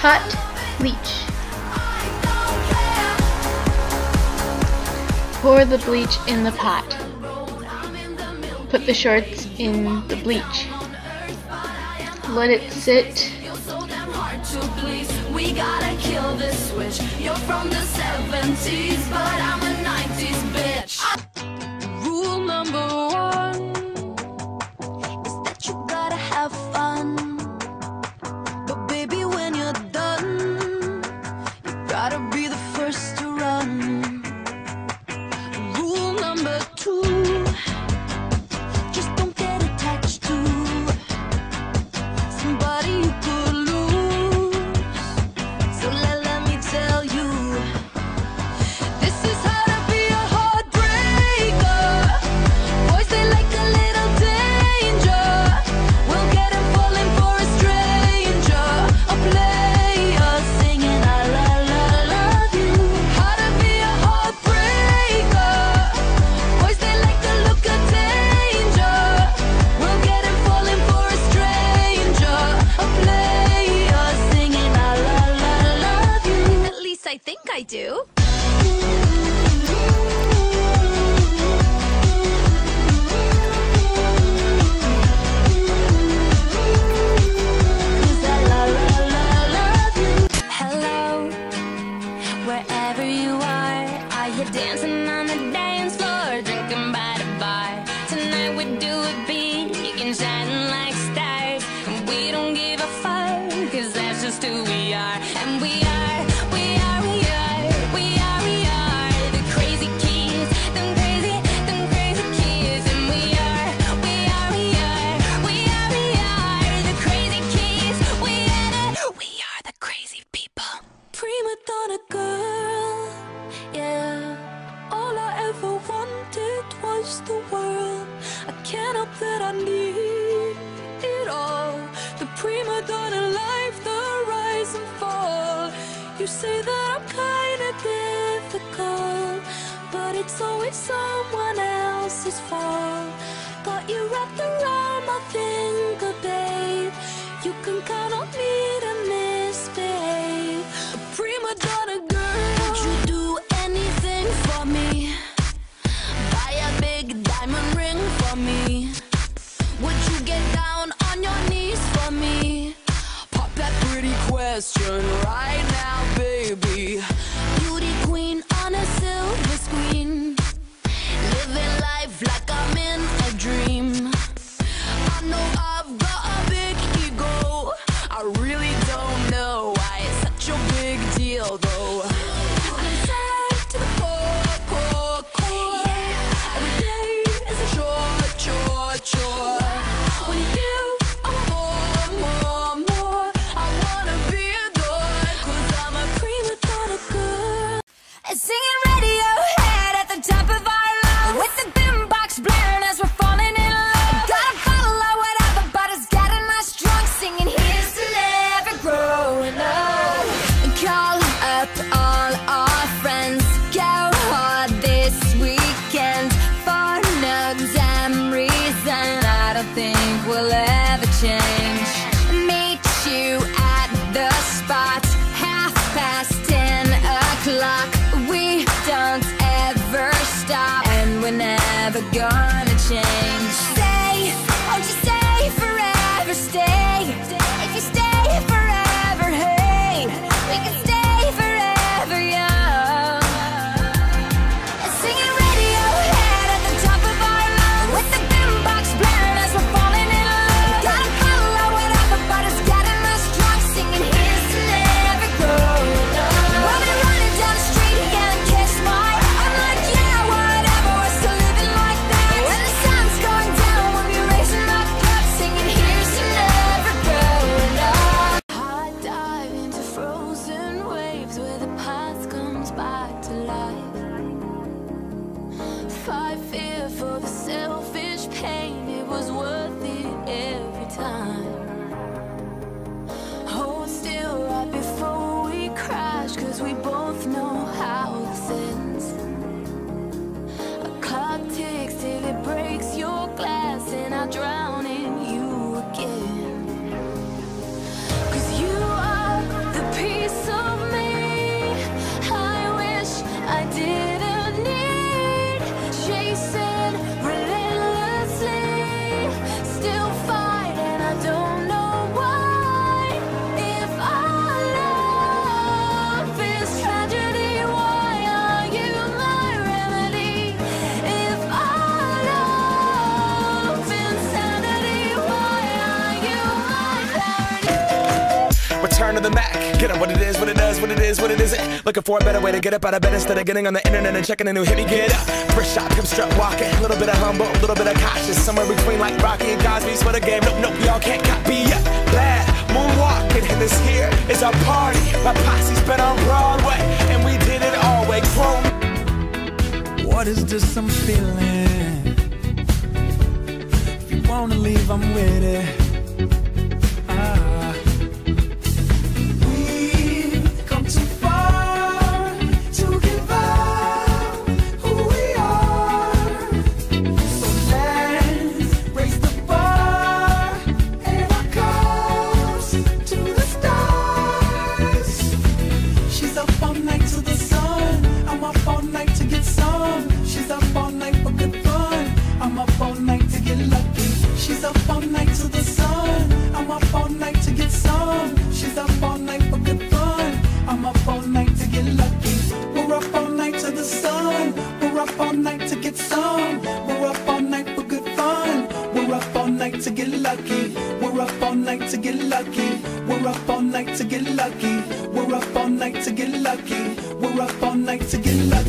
Hot bleach. Pour the bleach in the pot. Put the shorts in the bleach. Let it sit. We gotta kill this switch. You're from the 70s, but I'm a 90s bitch. Rule number one is that you gotta have fun. But baby, when you're done, you gotta be the first to run. Rule number two, just don't get attached to somebody you could lose. So let me tell you, this is how to be a heartbreaker. Boys, they like a little danger. We'll get him falling for a stranger, a player singing I love you. How to be a heartbreaker. Boys, they like the look of danger. We'll get him falling for a stranger, a player singing I love you. At least I think I do. Hello, wherever you are you dancing on the dance floor, drinking by the bar? Tonight we do it big and shining like stars, and we don't give a fuck, 'cause that's just who we are. And we are the crazy kids, them crazy kids. And we are the crazy kids. We are the crazy people. Prima donna girl, yeah. All I ever wanted was the world. I can't help that I need it all. The prima donna life, the rise and fall. You say that I'm kinda difficult, but it's always someone else's fault. Got you wrapped around my finger, babe. You can count on me to misbehave. A prima donna girl, would you do anything for me? Buy a big diamond ring for me? Would you get down on your knees for me? Pop that pretty question right now, baby. Beauty queen on a silver screen, living life like I'm in a dream. I know I've got a big ego. I really don't know why it's such a big deal, though. I'm inside to the core. Every day is a chore. When you are more, I wanna be adored, 'cause I'm a prima donna girl. And singing Radiohead at the top of our lungs, with the boombox blaring as we're falling in love. Got a bottle or whatever, but it's getting us drunk, singing here's to never growing up. Call up all our friends, go hard this weekend. For no damn reason, I don't think we'll ever change. Meet you at the spot, 10:30. We don't ever stop, and we're never gonna change. Stay, won't you stay forever? Stay, if you stay forever, hey, we can stay forever young. And singing Radiohead at the top of our lungs, with the boombox blaring as we're falling in love. Got a bottle or whatever, but it's getting us drunk, singing here's to never growing up. We'll be running down the street again, kiss my. I'm like, yeah, whatever, we're still living like that. When the sun's going down, we'll be raising our cups, singing here's to never growing up. Hot dive into frozen waves where the past comes back to life. Fight fear for the selfish pain, it was worth it every time. Hold still right before we crash, 'cause we both know how this ends. A clock ticks till it breaks your glass, and I drown in you again. 'Cause you are the return to the Mac. Get up what it is, what it does, what it is, what it isn't. Looking for a better way to get up out of bed instead of getting on the internet and checking a new hit. Me get up, first shot, come strut walking. A little bit of humble, a little bit of cautious. Somewhere between like Rocky and Cosby's for the game. Nope, nope, y'all can't copy yet. Bad moonwalking, and this here is our party. My posse's been on Broadway, and we did it all way grown. What is this I'm feeling? If you wanna leave, I'm with it. We've come too far to give up who we are. So let's raise the bar and our cups to the stars. She's up all night to the sun. I'm up all night to get some. She's up all night for good fun. I'm up all night to get lucky. She's up all night to the sun. I'm up all night to get some. She's up all night for good fun. I'm up all night to get lucky. We're up all night to the sun. We're up all night to get some. We're up all night for good fun. We're up all night to get lucky. We're up all night to get lucky. We're up all night to get lucky. We're up all night to get lucky. We're up all night to get lucky.